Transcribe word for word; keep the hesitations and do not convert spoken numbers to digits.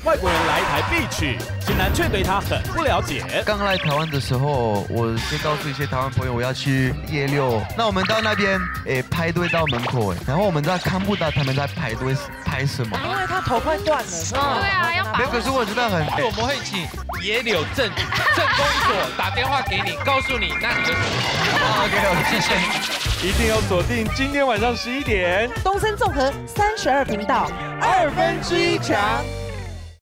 外国人来台必去，新南却对他很不了解。 刚来台湾的时候，我先告诉一些台湾朋友我要去夜六，那我们到那边诶排队到门口，然后我们在看不到他们在排队排什么， 因为他头快断了。 嗯，对啊，要把。 可是我知道很， 我们会请野柳镇镇公所打电话给你，告诉你那你就走。 OK OK， 谢谢。 一定要锁定今天晚上十一点， 东森综合三十二频道， 二分之一强。